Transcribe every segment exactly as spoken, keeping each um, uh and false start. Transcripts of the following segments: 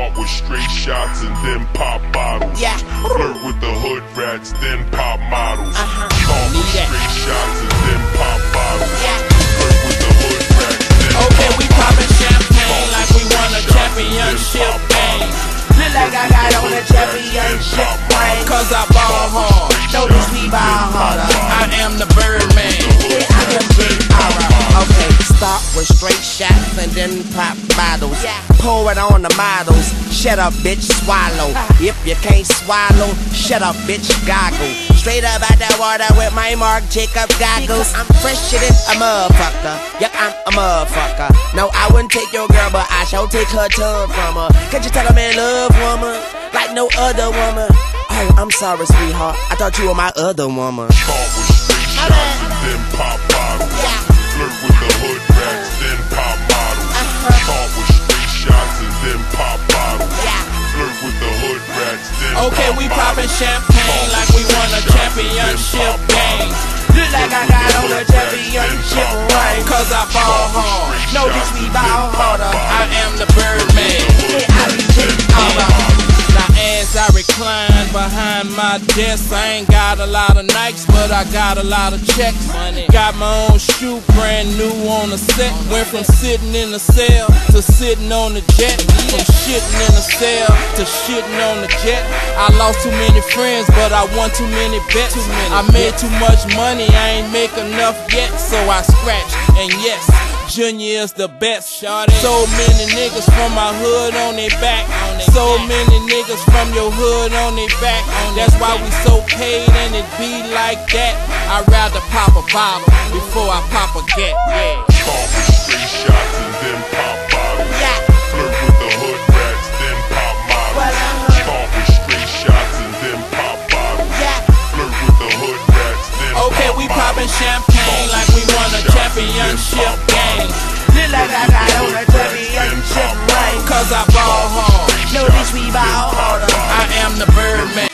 Start with straight shots and then pop bottles. Yeah. Flirt with the hood rats, then pop models. Uh-huh. Start with Need straight that. shots and then pop bottles. Yeah. Flirt with the hood rats, then Okay, pop we bottles. poppin' champagne like we won a Shots and then championship pop game. bottles. Look like I got on a championship ring. Cause I ball hard, Notice we ball harder. I am the Birdman. Yeah, I can big aura. Okay, start with straight shots and then pop bottles. Yeah. Pour it on the models. Shut up, bitch, swallow. If you can't swallow, shut up, bitch, goggle. Straight up out that water with my Marc Jacobs goggles. I'm fresher than a motherfucker. Yup, I'm a motherfucker. No, I wouldn't take your girl, but I shall take her tongue from her. Can't you tell I'm in love, woman? Like no other woman. Oh, I'm sorry, sweetheart. I thought you were my other woman. Start with straight shots and then pop bottles. Yeah. Flirt with the hood rats, then pop models. Start with straight shots and then pop bottles. Yeah. Flirt with the hood rats, then Okay, pop we bottles. poppin' champagne like we won a championship game. Look like I got on a championship ring. Cause I ball hard, Notice we ball harder. I am the Birdman. Yeah, I be big aura. Now as I recline behind my desk, I ain't got a lot of Nikes, but I got a lot of checks. Got my own shoe, brand new on the set. Went from sitting in the cell to sitting on the jet. From shitting in the cell to shitting on the jet. I lost too many friends, but I won too many bets. I made too much money, I ain't make enough yet, so I scratched. And yes, Junior is the best. So many niggas from my hood on their back. So many niggas from your hood on their back. That's why we so paid and it be like that. I'd rather pop a bottle before I pop a get. Yeah. Start with straight shots and then pop bottles. Yeah. Flirt with the hood rats, then pop models. Well, uh-huh. Start with straight shots and then pop bottles. Yeah. Flirt with the hood rats, then Okay, pop we bottles. poppin' champagne like we won a championship game. Look like I got on a championship ring. Cause I ball hard, Notice we ball harder. I am the Birdman.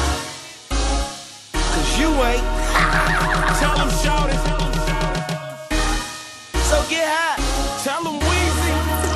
Cause you ain't. Tell them shout it, So get high. tell them Weezy.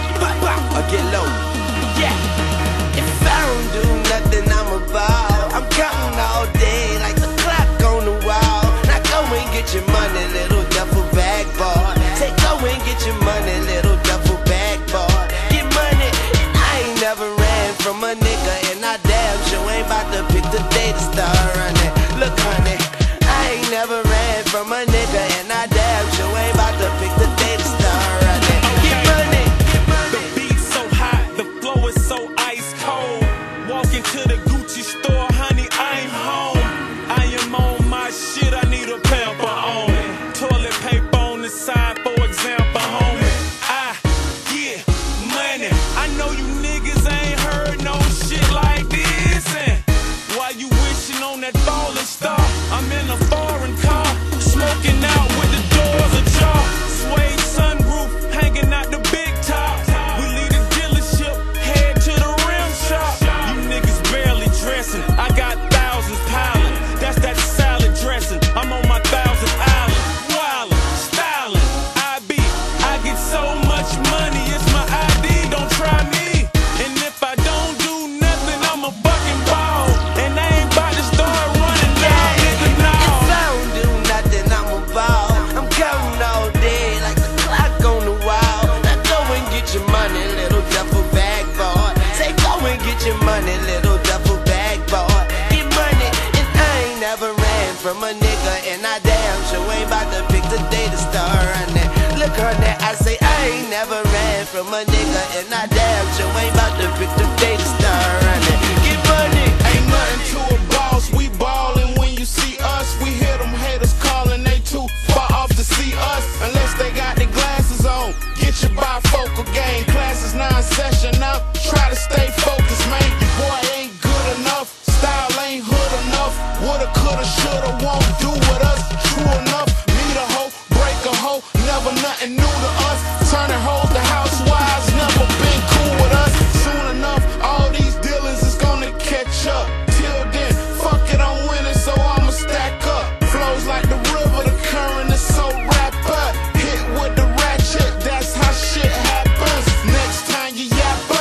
Or get low. Yeah. If I don't do nothing, I'm a ball. I'm counting all day like the clock on the wall. Now go and get your money, little duffel bag boy. Say go and get your money, little duffel bag boy. Get money. I ain't never ran from a nigga, and I damn sure ain't about to pick the day to start running. Look, honey, I ain't never ran from a nigga, and I damn sure ain't about to pick the day to start running. Get money. The beat's so hot, the flow is so ice cold. Walk into the Gucci store, honey, I'm home. I am on my shit, I need a pamper on it. Toilet paper on the side, for example, homie. I get money. I know you niggas ain't heard no shit like this. And while you wishing on that falling star, I'm in a foreign car, smoking out with the doors ajar. Suede sunroof, hanging out the big top. We leave the dealership, head to the rim shop. You niggas barely dressing, I got thousands piling. That's that salad dressing, I'm on my thousand island. Wildin', styling, I be, I get so much money, it's my I D, don't try me. And if I don't do nothing, I'm a fucking ball. And I ain't about to start running down, nigga, If no. I don't do nothing, I'm a ball. I'm counting all day like the clock on the wall. Now go and get your money, little duffel bag boy. Say go and get your money, little duffel bag boy. Get money, and I ain't never ran from a nigga, and I damn sure ain't about to pick the day to start running. Look, honey, I say I ain't never ran from a nigga, and I damn sure ain't about to pick the day to start running. Get money. Ain't nothing to a boss, we ballin' when you see us. We hear them haters calling, they too far off to see us. Unless they got their glasses on, get your bifocal game. Classes non-session up, try to stay focused, man. Your boy ain't good enough, style ain't hood enough. Woulda, coulda, shoulda, won't do with us. True enough, meet a hoe, break a hoe, never nothing new to us. Turning hoes to housewives, never been cool with us. Soon enough, all these dealings is gonna catch up. Till then, fuck it, I'm winning, so I'ma stack up. Flows like the river, the current is so wrapped up. Hit with the ratchet, that's how shit happens. Next time you yap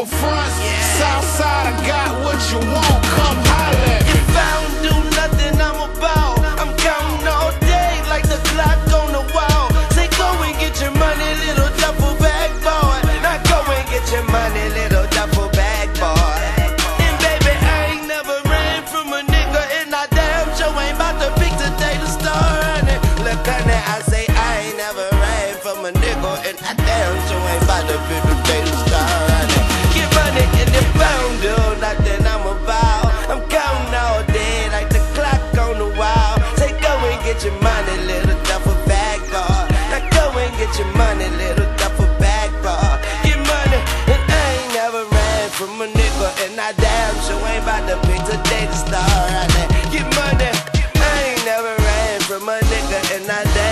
fronts. Southside, I got what you want. Come holler at me. If I don't do nothing, I'm about. I'm counting all day like the clock on the wall. Say go and get your money, little duffel bag boy. Now go and get your money, little duffel bag boy. And baby, I ain't never ran from a nigga, and I damn sure ain't about to pick today to start running. Look, honey, I say I ain't never ran from a nigga, and I damn sure ain't about to pick today to start running. Get money in the pound, do nothing I'm about. I'm counting all day like the clock on the wall. Say go and get your money, little duffel bag boy. Now go and get your money, little duffel bag boy. Get money, and I ain't never ran from a nigga, and I damn sure ain't about to pick today to start running. Get money, I ain't never ran from a nigga, and I damn